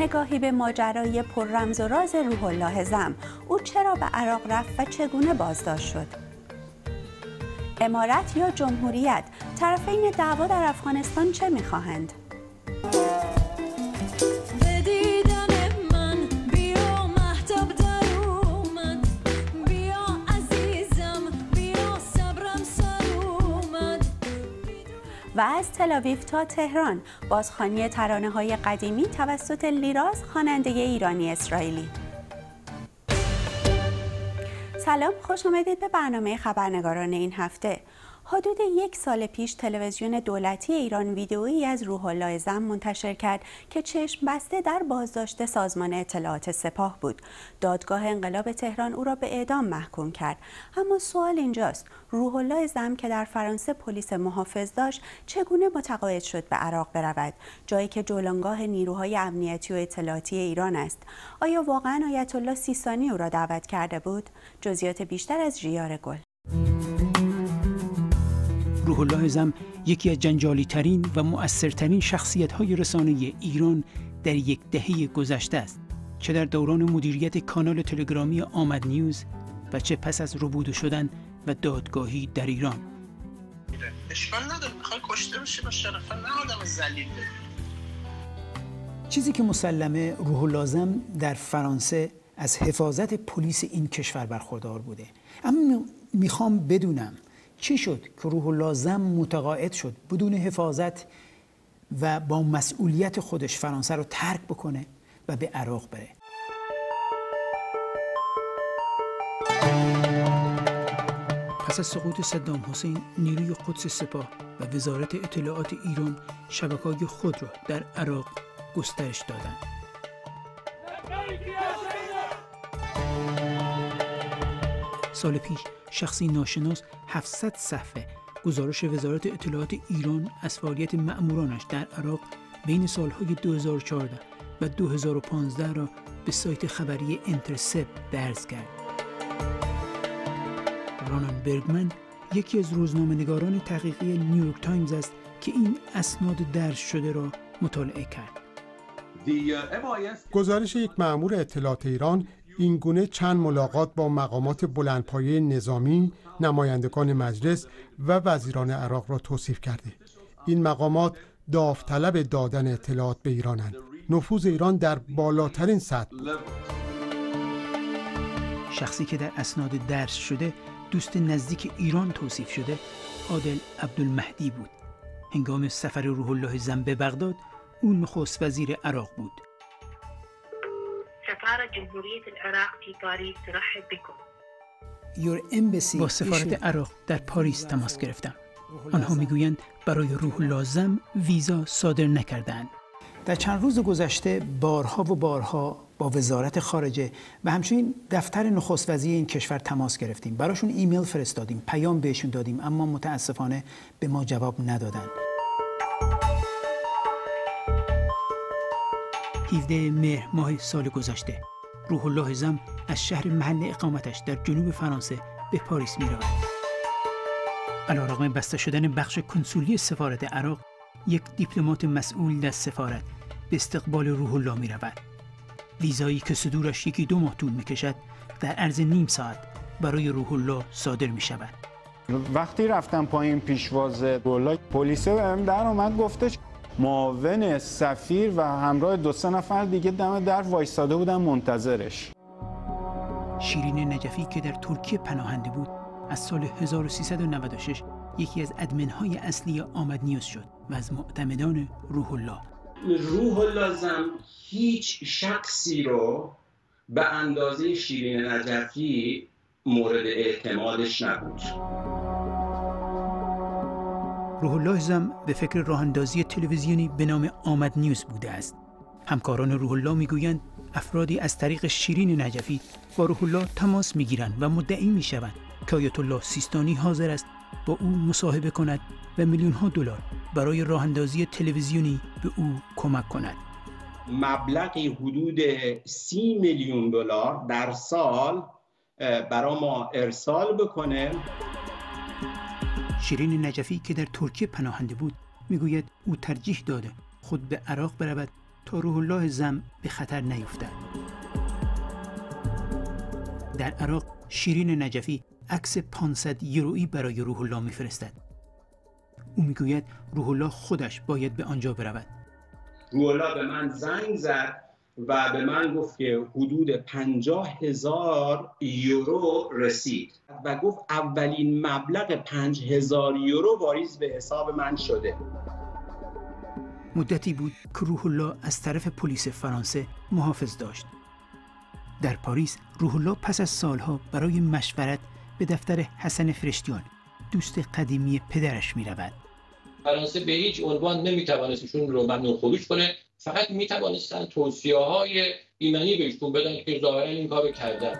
نگاهی به ماجرای پر رمز و راز روح الله زم. او چرا به عراق رفت و چگونه بازداشت شد؟ امارت یا جمهوریت؟ طرفین دعوا در افغانستان چه می‌خواهند؟ و از تل‌آویو تا تهران، بازخوانی ترانه‌های قدیمی توسط لیراز، خواننده ایرانی اسرائیلی. سلام، خوش آمدید به برنامه خبرنگاران این هفته. حدود 1 سال پیش تلویزیون دولتی ایران ویدئویی از روح الله زم منتشر کرد که چشم بسته در بازداشت سازمان اطلاعات سپاه بود. دادگاه انقلاب تهران او را به اعدام محکوم کرد. اما سوال اینجاست، روح الله زم که در فرانسه پلیس محافظ داشت چگونه متقاعد شد به عراق برود، جایی که جولانگاه نیروهای امنیتی و اطلاعاتی ایران است؟ آیا واقعا آیت الله سیستانی او را دعوت کرده بود؟ جزئیات بیشتر از ژیار گل. روح الله زم یکی از جنجالی‌ترین و مؤثرترین شخصیت‌های رسانه‌ای ایران در یک دهه گذشته است، چه در دوران مدیریت کانال تلگرامی آمد نیوز و چه پس از ربوده شدن و دادگاهی در ایران. اشکال نداره، میخوای کشته بشی با شرف، نه آدم ذلیل. چیزی که مسلمه، روح الله زم در فرانسه از حفاظت پلیس این کشور برخوردار بوده. اما میخوام بدونم چی شد که روح الله زم متقاعد شد بدون حفاظت و با مسئولیت خودش فرانسه رو ترک بکنه و به عراق بره؟ پس از سقوط صدام حسین، نیروی قدس سپاه و وزارت اطلاعات ایران شبکه‌های خود را در عراق گسترش دادند. سال پیش شخصی ناشناس 700 صفحه گزارش وزارت اطلاعات ایران از فعالیت مأمورانش در عراق بین سالهای 2014 و 2015 را به سایت خبری انترسپت درج کرد. رانان برگمن یکی از روزنامه‌نگاران تحقیقی نیویورک تایمز است که این اسناد درج شده را مطالعه کرد. گزارش یک مأمور اطلاعات ایران این گونه چند ملاقات با مقامات بلندپایه نظامی، نمایندگان مجلس و وزیران عراق را توصیف کرده. این مقامات داوطلب دادن اطلاعات به ایرانند. نفوذ ایران در بالاترین سطح بود. شخصی که در اسناد درج شده دوست نزدیک ایران توصیف شده، عادل عبدالمهدی بود. هنگام سفر روح الله زم به بغداد، اون نخست وزیر عراق بود. سفارة جمهورية العراق في باريس ترحب بكم. با سفارت عراق در پاریس تماس گرفتم. آنها میگویند برای روح الله زم ویزا صادر نکردند. در چند روز گذشته بارها و بارها با وزارت خارجه و همچنین دفتر نخست وزیر این کشور تماس گرفتیم. براشون ایمیل فرستادیم، پیام بهشون دادیم، اما متاسفانه به ما جواب ندادند. 17 مهر ماه سال گذشته روح الله زم از شهر محل اقامتش در جنوب فرانسه به پاریس می رود. علیرغم بسته شدن بخش کنسولی سفارت عراق، یک دیپلمات مسئول در سفارت به استقبال روح الله می رود. ویزایی که صدورش 1-2 ماه طول می کشد در عرض نیم ساعت برای روح الله صادر می شود. وقتی رفتم پایین پیشواز روح، پلیس بهم در اومد گفتش معاون سفیر و همراه 2-3 نفر دیگه دم در وایساده بودن منتظرش. شیرین نجفی که در ترکیه پناهنده بود، از سال 1396 یکی از ادمن‌های اصلی آمد نیوز شد و از معتمدان روح الله. روح الله زم هیچ شخصی رو به اندازه شیرین نجفی مورد اعتمادش نبود. روح الله زم به فکر راه اندازی تلویزیونی به نام آمد نیوز بوده است. همکاران روح الله میگویند افرادی از طریق شیرین نجفی با روح الله تماس میگیرند و مدعی میشوند که آیت الله سیستانی حاضر است با او مصاحبه کند و میلیون‌ها دلار برای راه اندازی تلویزیونی به او کمک کند. مبلغی حدود 30 میلیون دلار در سال برای ما ارسال بکنه. شیرین نجفی که در ترکیه پناهنده بود میگوید او ترجیح داده خود به عراق برود تا روح الله زم به خطر نیفتد. در عراق شیرین نجفی عکس 500 یورویی برای روح الله میفرستد. او میگوید روح الله خودش باید به آنجا برود. روح الله به من زنگ زد و به من گفت که حدود 50,000 یورو رسید و گفت اولین مبلغ 5,000 یورو واریز به حساب من شده. مدتی بود که روح الله از طرف پلیس فرانسه محافظ داشت. در پاریس روح الله پس از سالها برای مشورت به دفتر حسن فرشتیان، دوست قدیمی پدرش می رود. فرانسه به هیچ عنوان نمیتوانست ایشون رو ممنوع خروج کنه، فقط میتوانستن توصیه‌های ایمنی بهشون بدن که ظاهرا این کارو کردن.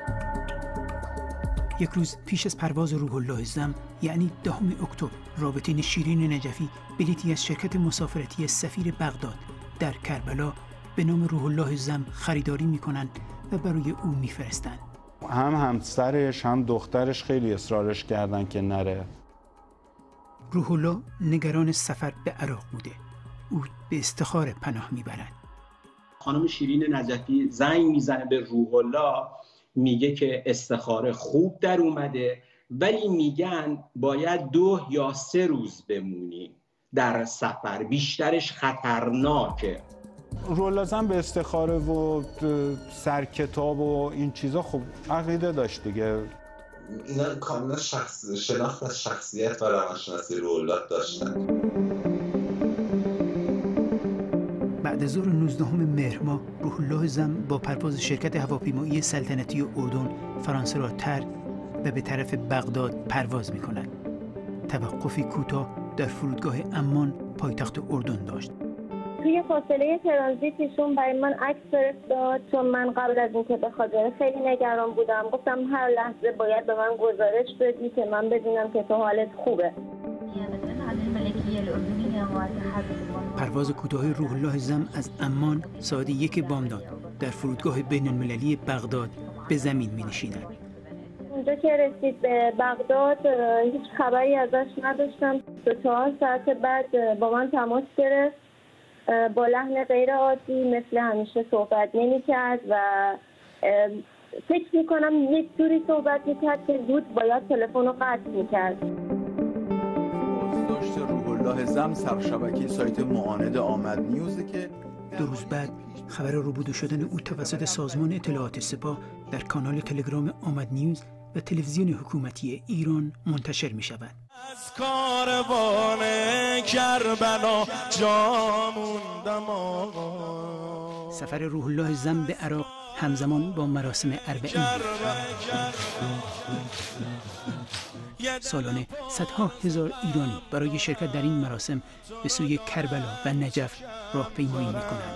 یک روز پیش از پرواز روح الله زم، یعنی 10 اکتبر، رابطین شیرین نجفی بلیطی از شرکت مسافرتی سفیر بغداد در کربلا به نام روح الله زم خریداری میکنند و برای او میفرستند. هم همسرش هم دخترش خیلی اصرارش کردن که نره. روح الله نگران سفر به عراق بوده. او به استخاره پناه میبرد. خانم شیرین نجفی زنگ میزنه به روح الله، میگه که استخاره خوب در اومده، ولی میگن باید 2 یا 3 روز بمونی در سفر، بیشترش خطرناکه. روح الله زم به استخاره و سرکتاب و این چیزا خب عقیده داشت دیگه. اینا کاملا شناخت از شخصیت و روانشناسی روح الله داشتن. بعد از ظهر 19 مهر ماه روح الله زم با پرواز شرکت هواپیمایی سلطنتی اردن فرانسه را ترک و به طرف بغداد پرواز می‌کند. توقفی کوتاه در فرودگاه عمان پایتخت اردن داشت. توی فاصله ترانزیت ایشون برای من عکس فرستاد، چون من قبل از اینکه بخواد بره خیلی نگران بودم. گفتم هر لحظه باید به من گزارش بدی که من بدونم که تو حالت خوبه. پرواز کوتاه روح الله زم از عمان ساعت 1 بامداد در فرودگاه بین المللی بغداد به زمین می نشیند. اونجا که رسید به بغداد هیچ خبری ازش نداشتم. 4 ساعت بعد با من تماس گرفت، با لحن غیر عادی مثل همیشه صحبت نمی کرد و فکر می کنم یک جوری صحبت می کرد که زود باید تلفن رو قطع می کرد. بازداشت روح الله زم سرشبکه سایت معاند آمد نیوزه که 2 روز بعد خبر روبوده شدن او توسط سازمان اطلاعات سپاه در کانال تلگرام آمد نیوز و تلویزیون حکومتی ایران منتشر می شود. از کاروان کربلا جا موندم آقا. سفر روح الله زم به عراق همزمان با مراسم اربعین. سالانه صدها هزار ایرانی برای شرکت در این مراسم به سوی کربلا و نجف راهپیمایی می‌کنند.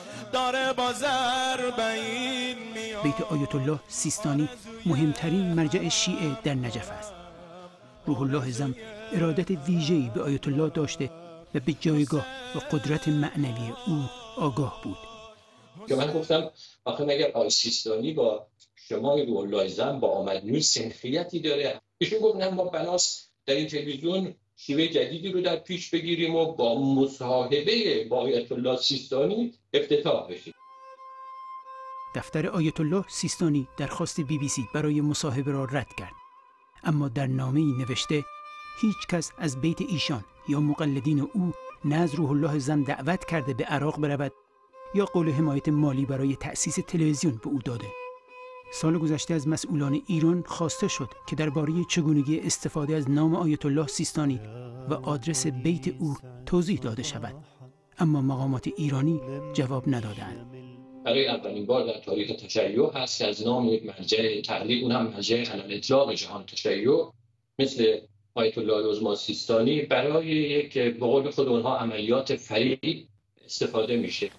بیت آیت الله سیستانی مهمترین مرجع شیعه در نجف است. روح الله زم ارادت ویژه‌ای به آیت الله داشته و به جایگاه و قدرت معنوی او آگاه بود. که من گفتم آخه مگر آقای سیستانی با شما روح الله زم با آمد نیوز سنخیتی داره؟ ایشون گفت نه، ما بناس در این تلویزیون شیوه جدیدی رو در پیش بگیریم و با مصاحبه با آیت الله سیستانی افتتاح بشیم. دفتر آیت الله سیستانی درخواست BBC برای مصاحبه را رد کرد، اما در نامه‌ای نوشته هیچ کس از بیت ایشان یا مقلدین او نه از روح الله زم دعوت کرده به عراق برود یا قول حمایت مالی برای تأسیس تلویزیون به او داده. سال گذشته از مسئولان ایران خواسته شد که درباره چگونگی استفاده از نام آیت الله سیستانی و آدرس بیت او توضیح داده شود، اما مقامات ایرانی جواب ندادند. برای اولین بار در تاریخ تشیع هست که از نام یک مرجع تحلیل، اونم مرجع علل اطلاق جهان تشیع مثل آیت الله العظمی سیستانی به قول خود اونها عملیات فریب استفاده میشه.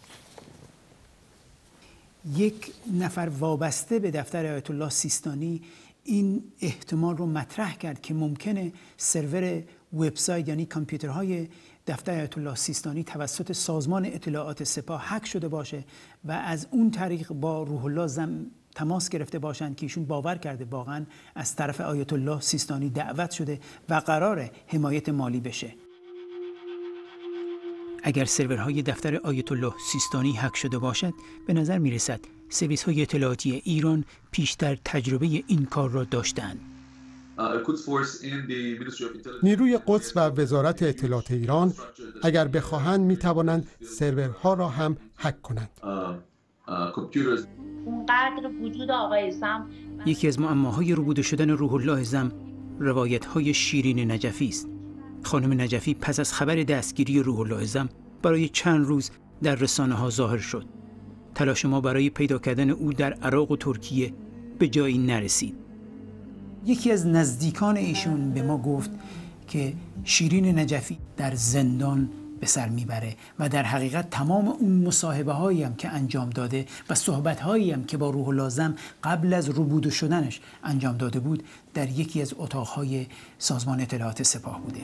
یک نفر وابسته به دفتر آیت الله سیستانی این احتمال رو مطرح کرد که ممکنه سرور وبسایت یعنی کامپیوترهای دفتر آیت الله سیستانی توسط سازمان اطلاعات سپاه هک شده باشه و از اون طریق با روح الله زم تماس گرفته باشند که ایشون باور کرده واقعا از طرف آیت الله سیستانی دعوت شده و قرار حمایت مالی بشه. اگر سرورهای دفتر آیت الله سیستانی هک شده باشد، به نظر می رسد سرویس‌های اطلاعاتی ایران پیشتر تجربه این کار را داشتند. نیروی قدس و وزارت اطلاعات ایران اگر بخواهند می توانند سرورها را هم هک کنند. اونقدر وجود آقای زم، یکی از معماهای ربوده شدن روح الله زم روایت‌های شیرین نجفی است. خانم نجفی پس از خبر دستگیری روح الله زم برای چند روز در رسانه‌ها ظاهر شد. تلاش ما برای پیدا کردن او در عراق و ترکیه به جایی نرسید. یکی از نزدیکان ایشون به ما گفت که شیرین نجفی در زندان به سر میبره و در حقیقت تمام اون مصاحبه هایی هم که انجام داده و صحبت هایی هم که با روح الله زم قبل از ربوده شدنش انجام داده بود در یکی از اتاقهای سازمان اطلاعات سپاه بوده.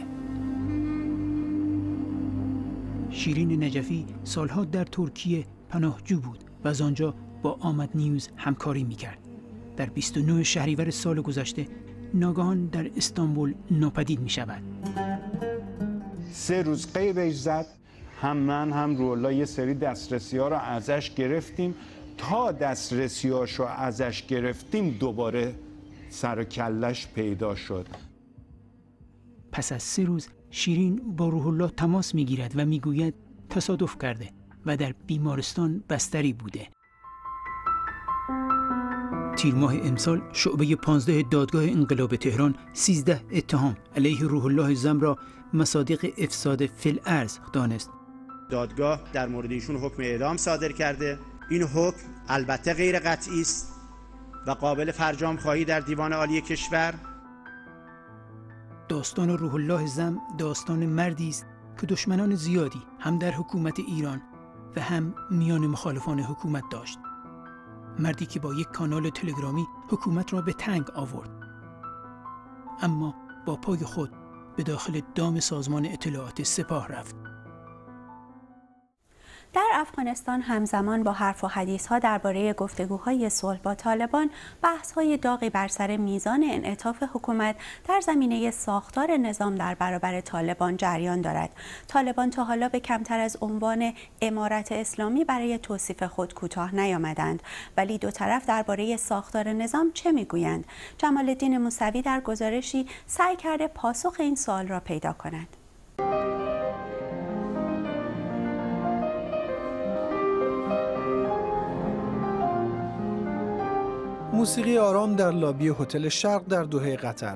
شیرین نجفی سالها در ترکیه پناهجو بود و از آنجا با آمد نیوز همکاری میکرد. در 29 شهریور سال گذشته ناگهان در استانبول ناپدید میشود. 3 روز غیبش زد. هم من هم روح الله یه سری دسترسی‌ها رو ازش گرفتیم. تا دسترسی‌هاش رو ازش گرفتیم دوباره سر و کلش پیدا شد. پس از 3 روز شیرین با روح الله تماس میگیرد و میگوید تصادف کرده و در بیمارستان بستری بوده. تیر ماه امسال شعبه 15 دادگاه انقلاب تهران 13 اتهام علیه روح الله زم را مصادیق افساد فی الارض دانست. دادگاه در مورد ایشون حکم اعدام صادر کرده. این حکم البته غیر قطعی است و قابل فرجام خواهی در دیوان عالی کشور. داستان روح الله زم داستان مردی است که دشمنان زیادی هم در حکومت ایران و هم میان مخالفان حکومت داشت. مردی که با یک کانال تلگرامی حکومت را به تنگ آورد، اما با پای خود به داخل دام سازمان اطلاعات سپاه رفت. در افغانستان همزمان با حرف و حدیث‌ها درباره گفتگوهای صلح با طالبان، بحث‌های داغی بر سر میزان انعطاف حکومت در زمینه ساختار نظام در برابر طالبان جریان دارد. طالبان تا حالا به کمتر از عنوان امارت اسلامی برای توصیف خود کوتاه نیامدند، ولی دو طرف درباره ساختار نظام چه میگویند؟ جمال الدین موسوی در گزارشی سعی کرده پاسخ این سوال را پیدا کند. موسیقی آرام در لابی هتل شرق در دوحه قطر.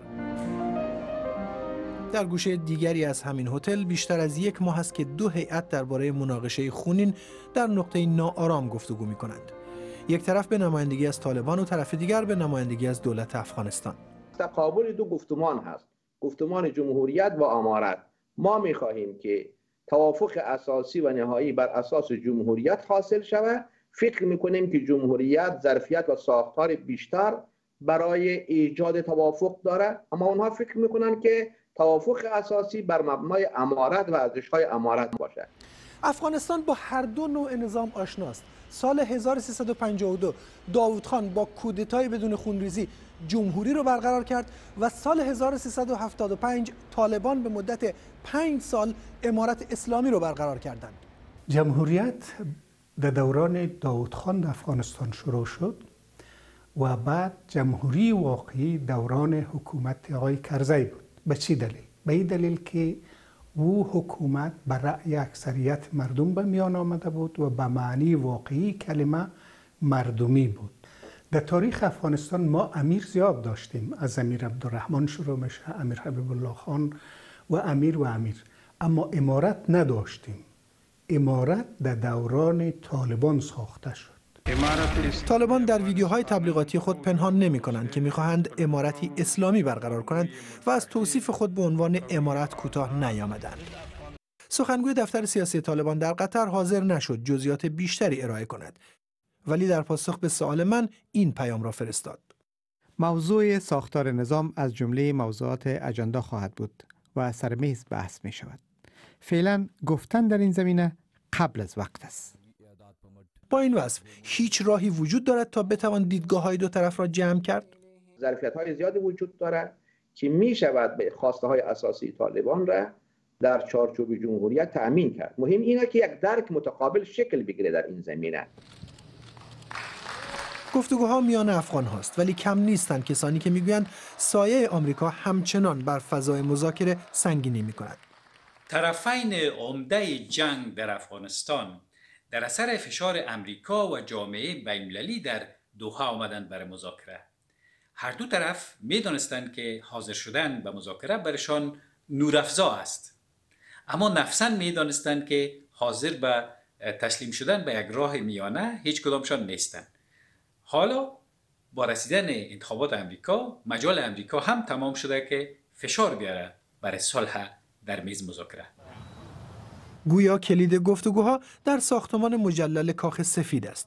در گوشه دیگری از همین هتل بیشتر از 1 ماه است که 2 هیئت درباره مناقشه خونین در نقطه ناآرام گفتگو می‌کنند. یک طرف به نمایندگی از طالبان و طرف دیگر به نمایندگی از دولت افغانستان. تقابل 2 گفتمان هست، گفتمان جمهوریت و امارت. ما می‌خواهیم که توافق اساسی و نهایی بر اساس جمهوریت حاصل شود. فکر میکنیم که جمهوریت ظرفیت و ساختار بیشتر برای ایجاد توافق داره، اما اونها فکر میکنن که توافق اساسی بر مبنای امارت و ارزش‌های امارت باشه. افغانستان با هر دو نوع نظام آشناست. سال 1352 داوود خان با کودتای بدون خونریزی جمهوری رو برقرار کرد و سال 1375 طالبان به مدت 5 سال امارت اسلامی رو برقرار کردند. جمهوریت در دوران داوود خان در افغانستان شروع شد و بعد جمهوری واقعی دوران حکومت آقای کرزی بود. به چی دلیل؟ به این دلیل که او حکومت بر رأی اکثریت مردم به میان آمده بود و به معنی واقعی کلمه مردمی بود. در تاریخ افغانستان ما امیر زیاد داشتیم، از امیر عبدالرحمن شروع میشه، امیر حبیب الله خان و امیر، اما امارت نداشتیم. امارت در دوران طالبان ساخته شد. طالبان در ویدیوهای تبلیغاتی خود پنهان نمی‌کنند که می‌خواهند امارتی اسلامی برقرار کنند و از توصیف خود به عنوان امارت کوتاه نیامدند. سخنگوی دفتر سیاسی طالبان در قطر حاضر نشد جزئیات بیشتری ارائه کند، ولی در پاسخ به سوال من این پیام را فرستاد. موضوع ساختار نظام از جمله موضوعات اجندا خواهد بود و سر میز بحث می شود. فعلا گفتن در این زمینه قبل از وقت است. با این وصف هیچ راهی وجود دارد تا بتوان دیدگاه‌های دو طرف را جمع کرد؟ ظرفیت‌های زیادی وجود دارد که می شود به خواسته های اساسی طالبان را در چارچوب جمهوریت تأمین کرد. مهم اینه که یک درک متقابل شکل بگیره در این زمینه. گفتگوها میان افغان هاست، ولی کم نیستند کسانی که میگویند سایه آمریکا همچنان بر فضای مذاکره سنگینی میکند. طرفین عمده جنگ در افغانستان در اثر فشار امریکا و جامعه بین‌المللی در دوحه آمدند برای مذاکره. هر دو طرف می‌دانستند که حاضر شدن به مذاکره برشان نورافزا است، اما نفساً می‌دانستند که حاضر به تسلیم شدن به یک راه میانه هیچ کدامشان نیستند. حالا با رسیدن انتخابات امریکا، مجال امریکا هم تمام شده که فشار بیاره برای صلح در میز مذاکره. گویا کلید گفتگوها در ساختمان مجلل کاخ سفید است.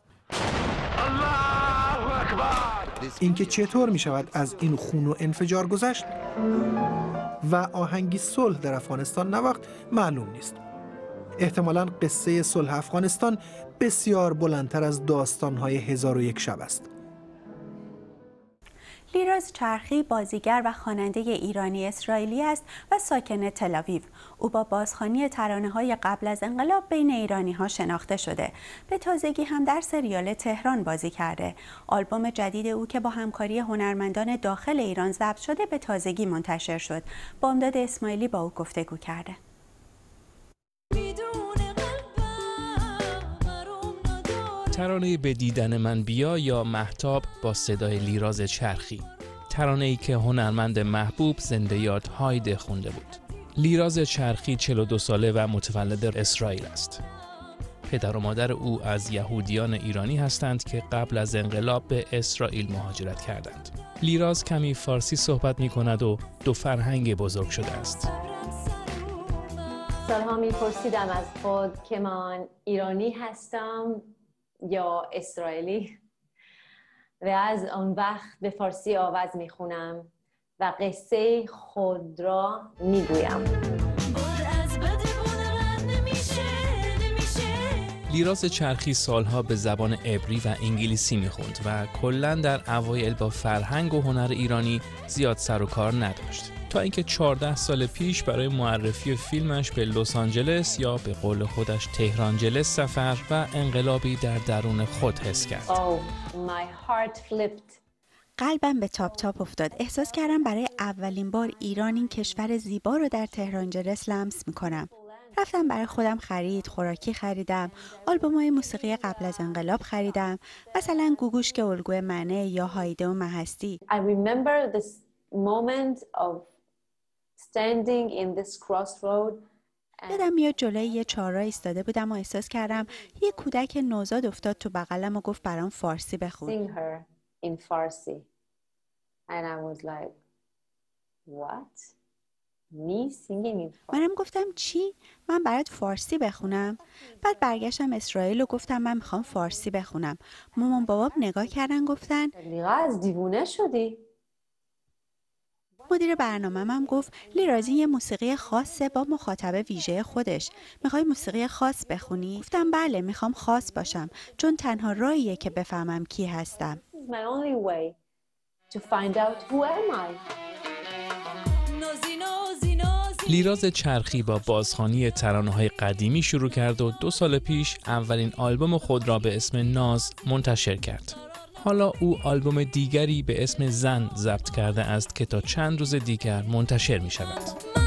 اینکه چطور می شود از این خون و انفجار گذشت و آهنگی صلح در افغانستان نواخت معلوم نیست. احتمالاً قصه صلح افغانستان بسیار بلندتر از داستان‌های 1001 شب است. لیراز چرخی بازیگر و خواننده ایرانی اسرائیلی است و ساکن تل‌آویو. او با بازخوانی ترانه‌های قبل از انقلاب بین ایرانی‌ها شناخته شده. به تازگی هم در سریال تهران بازی کرده. آلبوم جدید او که با همکاری هنرمندان داخل ایران ضبط شده به تازگی منتشر شد. بامداد اسماعیلی با او گفتگو کرده. ترانه به دیدن من بیا یا مهتاب با صدای لیراز چرخی، ترانه‌ای که هنرمند محبوب زنده یاد هاید خونده بود. لیراز چرخی 42 ساله و متولد اسرائیل است. پدر و مادر او از یهودیان ایرانی هستند که قبل از انقلاب به اسرائیل مهاجرت کردند. لیراز کمی فارسی صحبت می‌کند و دو فرهنگ بزرگ شده است. سالها می‌پرسیدم از خود که من ایرانی هستم یا اسرائیلی و از آن وقت به فارسی آواز میخونم و قصه خود را میگویم. لیراز چرخی سالها به زبان عبری و انگلیسی میخوند و کلاً در اوایل با فرهنگ و هنر ایرانی زیاد سر و کار نداشت، تا اینکه 14 سال پیش برای معرفی فیلمش به لس آنجلس یا به قول خودش تهرانجلس سفر و انقلابی در درون خود حس کرد. قلبم به تاپ تاپ افتاد. احساس کردم برای اولین بار ایران، این کشور زیبا رو در تهرانجلس لمس میکنم. رفتم برای خودم خوراکی خریدم، آلبوم‌های موسیقی قبل از انقلاب خریدم، مثلا گوگوش که الگوی منه یا هایده و مهستی. I remember this moment of standing in this crossroad. یادم میاد جلوی یه چهارراه ایستاده بودم و احساس کردم یه کودک نوزاد افتاد تو بغلم و گفت برام فارسی بخون. Sing her in Farsi. And I was like, what? Me singing in Farsi. منم گفتم چی؟ من برات فارسی بخونم؟ بعد برگشتم اسرائیل و گفتم من میخوام فارسی بخونم. مامان بابام نگاه کردن گفتن لیرا از دیوونه شدی؟ مدیر برنامه‌م هم گفت لیرازی یه موسیقی خاصه با مخاطب ویژه خودش. میخوای موسیقی خاص بخونی؟ گفتم بله میخوام خاص باشم، چون تنها راهیه که بفهمم کی هستم. My only way to find out who am I. لیراز چرخی با بازخوانی ترانه‌های قدیمی شروع کرد و 2 سال پیش اولین آلبوم خود را به اسم ناز منتشر کرد. حالا او آلبوم دیگری به اسم زن ضبط کرده است که تا چند روز دیگر منتشر می شود.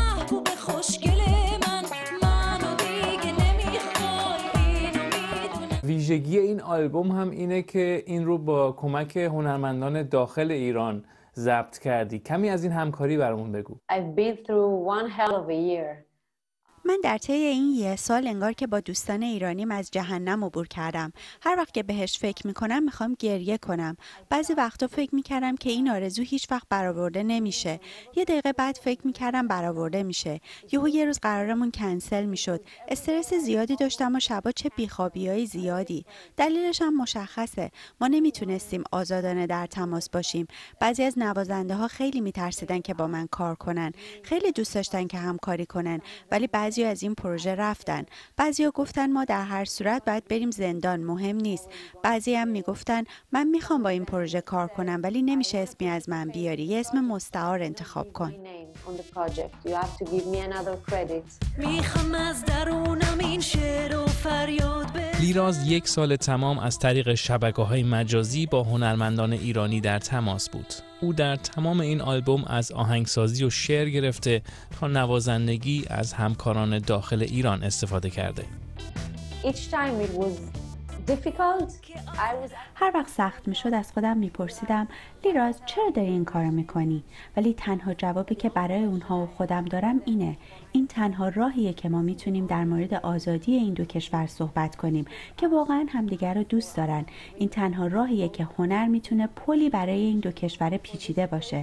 ویژگی این آلبوم هم اینه که این رو با کمک هنرمندان داخل ایران ضبط کردی. کمی از این همکاری برامون بگو. I've been through one hell of a year. من در طی این 1 سال انگار که با دوستان ایرانیم از جهنم عبور کردم. هر وقت که بهش فکر میکنم میخوام گریه کنم. بعضی وقتا فکر میکردم که این آرزو هیچ وقت برآورده نمیشه. یه دقیقه بعد فکر میکردم برآورده میشه. یه روز قرارمون کنسل میشد. استرس زیادی داشتم و شبا چه بیخوابیای زیادی. دلیلش هم مشخصه. ما نمیتونستیم آزادانه در تماس باشیم. بعضی از نوازنده ها خیلی میترسیدن که با من کار کنن. خیلی دوست داشتن که همکاری کنن، ولی بعضی از این پروژه رفتن. بعضیا گفتن ما در هر صورت باید بریم زندان، مهم نیست. بعضی هم میگفتن من میخوام با این پروژه کار کنم ولی نمیشه اسمی از من بیاری، یه اسم مستعار انتخاب کن. on the project. You have to give me another credit. لیراز 1 سال تمام از طریق شبکه‌های مجازی با هنرمندان ایرانی در تماس بود. او در تمام این آلبوم از آهنگسازی و شعر گرفته تا نوازندگی از همکاران داخل ایران استفاده کرده. Each time it was difficult. هر وقت سخت میشد از خودم میپرسیدم لیراز چرا داری این کارو میکنی؟ ولی تنها جوابی که برای اونها و خودم دارم اینه: این تنها راهیه که ما میتونیم در مورد آزادی این دو کشور صحبت کنیم که واقعا همدیگر رو دوست دارن. این تنها راهیه که هنر میتونه پلی برای این دو کشور پیچیده باشه.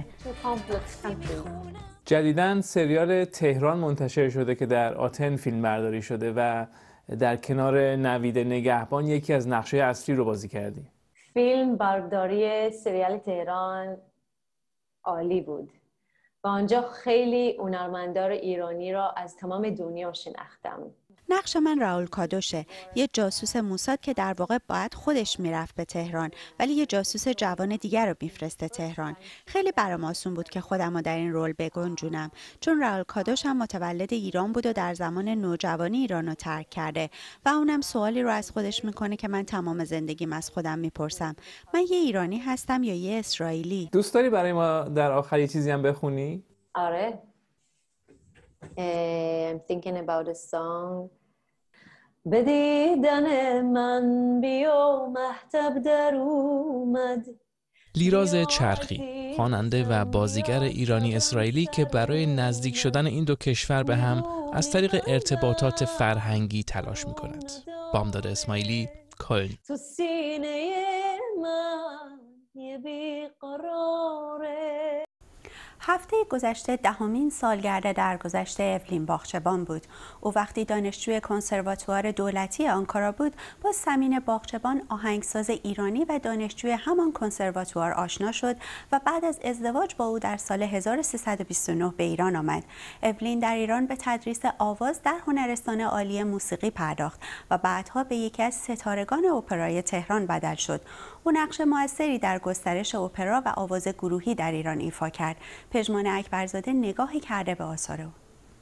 جدیداً سریال تهران منتشر شده که در آتن فیلم برداری شده و در کنار نوید نگهبان یکی از نقش‌های اصلی رو بازی کردی. فیلم برداری سریال تهران عالی بود. و آنجا خیلی هنرمندان ایرانی را از تمام دنیا شناختم. نقش من راول کادوشه، یه جاسوس موساد که در واقع باید خودش میرفت به تهران ولی یه جاسوس جوان دیگر رو میفرسته تهران. خیلی برام آسون بود که خودم رو در این رول بگنجونم، چون راول کادوش هم متولد ایران بود و در زمان نوجوانی ایران رو ترک کرده و اونم سوالی رو از خودش میکنه که من تمام زندگیم از خودم میپرسم: من یه ایرانی هستم یا یه اسرائیلی؟ دوست داری برای ما در آخر یه چیزی هم بخونی؟ آره. I'm thinking about a song. به دیدن من بیا مهتب در اومد. لیراز چرخی، خواننده و بازیگر ایرانی اسرائیلی که برای نزدیک شدن این دو کشور به هم از طریق ارتباطات فرهنگی تلاش می‌کند. بامداد اسماعیلی، کلن. تو سینه من یه بیقراره. هفته گذشته 10مین سالگرد درگذشت اولین باغچبان بود. او وقتی دانشجوی کنسرواتوار دولتی آنکارا بود با سمین باغچبان، آهنگساز ایرانی و دانشجوی همان کنسرواتوار آشنا شد و بعد از ازدواج با او در سال 1329 به ایران آمد. اولین در ایران به تدریس آواز در هنرستان عالی موسیقی پرداخت و بعدها به یکی از ستارگان اپرای تهران بدل شد. او نقش موثری در گسترش اپرا و آواز گروهی در ایران ایفا کرد. پژمان اکبرزاده نگاهی کرده به آثار او.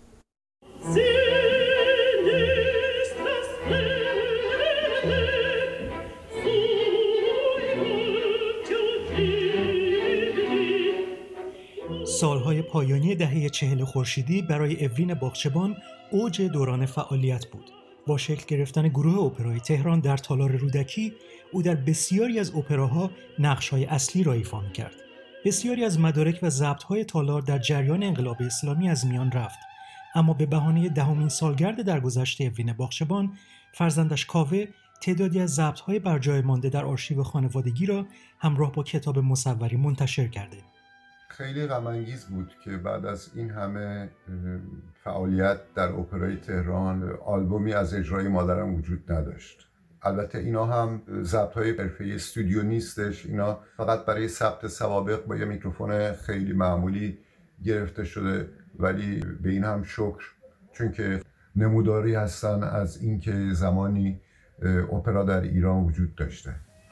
سالهای پایانی دهه 40 خورشیدی برای اولین باغچبان اوج دوران فعالیت بود. با شکل گرفتن گروه اپرای تهران در تالار رودکی، او در بسیاری از اپراها نقش‌های اصلی را ایفا می‌کرد. بسیاری از مدارک و ضبط‌های تالار در جریان انقلاب اسلامی از میان رفت، اما به بهانه 10مین سالگرد درگذشت اولین باغچبان، فرزندش کاوه تعدادی از ضبط‌های بر جای مانده در آرشیو خانوادگی را همراه با کتاب مصوری منتشر کرده. خیلی غم‌انگیز بود که بعد از این همه فعالیت در اپرای تهران آلبومی از اجرای مادرم وجود نداشت. البته اینا هم ضبط‌های حرفه‌ای استودیو نیستش، اینا فقط برای ثبت سوابق با یه میکروفون خیلی معمولی گرفته شده، ولی به این هم شکر، چون که نموداری هستن از اینکه زمانی اپرا در ایران وجود داشته.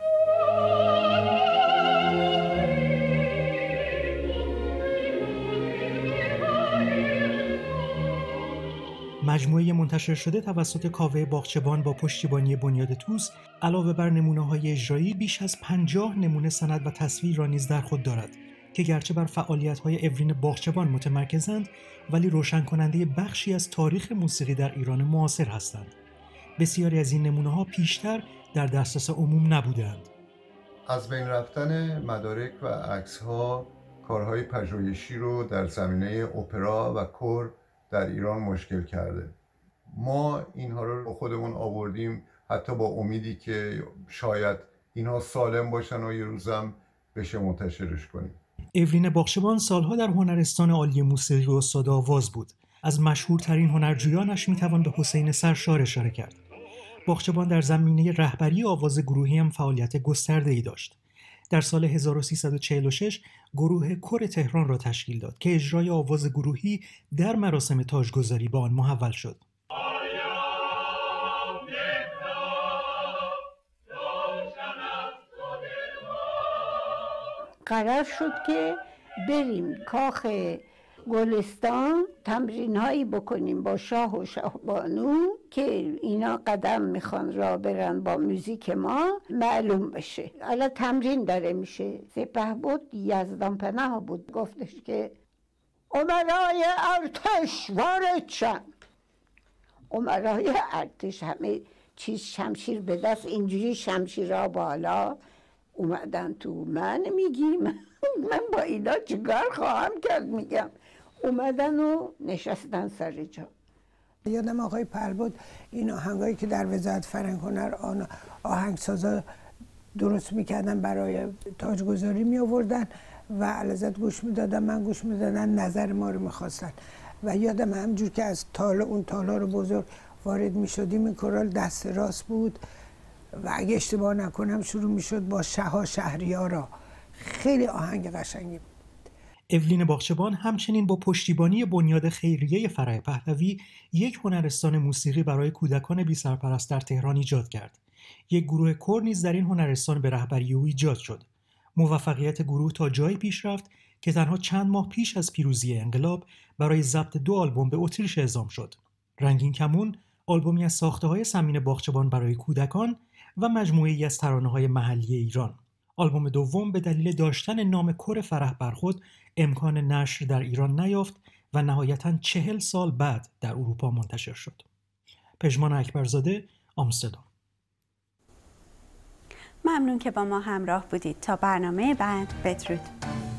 مجموعه منتشر شده توسط کاوه باغچبان با پشتیبانی بنیاد توس علاوه بر نمونه‌های اجرایی بیش از 50 نمونه سند و تصویر را نیز در خود دارد که گرچه بر فعالیت‌های اولین باغچبان متمرکزند ولی روشن کننده بخشی از تاریخ موسیقی در ایران معاصر هستند. بسیاری از این نمونه‌ها پیشتر در دسترس عموم نبودند. از بین رفتن مدارک و عکس‌ها کارهای پژوهشی رو در زمینه اپرا و کور در ایران مشکل کرده. ما اینها رو با خودمون آوردیم، حتی با امیدی که شاید اینها سالم باشن و یه روزم بشه منتشرش کنیم. اولین باغچبان سالها در هنرستان عالی موسیقی استاد آواز بود. از مشهورترین هنرجویانش میتوان به حسین سرشار اشاره کرد. باغچبان در زمینه رهبری آواز گروهی هم فعالیت گسترده‌ای داشت. در سال 1346 گروه کور تهران را تشکیل داد که اجرای آواز گروهی در مراسم تاجگذاری به آن محول شد. قرار شد که بریم کاخ گلستان تمرین هایی بکنیم با شاه و شاهبانو که اینا قدم میخوان را برن با موزیک ما معلوم بشه. حالا تمرین داره میشه. سپهبد یزدان پناه بود، گفتش که امرای ارتش وارد شن. امرای ارتش همه چیز شمشیر به دست، اینجوری شمشیرها بالا اومدن تو. من میگی من با اینا چیکار خواهم کرد؟ میگم اومدن و نشستن سر جا. یادم آقای پهلبد این آهنگایی که در وزارت فرهنگ هنر آهنگسازا درست میکردن برای تاجگذاری می آوردن و علازت گوش میدادن، من گوش میدادن، نظر ما رو میخواستن. و یادم همجور که از اون تالا رو بزرگ وارد میشدیم، این کورال دست راست بود و اگه اشتباه نکنم شروع میشد با شها شهریارا. خیلی آهنگ قشنگی بود. اولین باغچبان همچنین با پشتیبانی بنیاد خیریه فرح پهلوی یک هنرستان موسیقی برای کودکان بی سرپرست در تهران ایجاد کرد. یک گروه کور نیز در این هنرستان به رهبری او ایجاد شد. موفقیت گروه تا جایی پیش رفت که تنها چند ماه پیش از پیروزی انقلاب برای ضبط 2 آلبوم به اتریش اعزام شد. رنگین کمون، آلبومی از ساخته‌های سمین باغچبان برای کودکان و مجموعه‌ای از ترانه‌های محلی ایران. آلبوم دوم به دلیل داشتن نام کور فرح بر خود امکان نشر در ایران نیافت و نهایتاً 40 سال بعد در اروپا منتشر شد. پژمان اکبرزاده، آمستردام. ممنون که با ما همراه بودید. تا برنامه بعد، بدرود.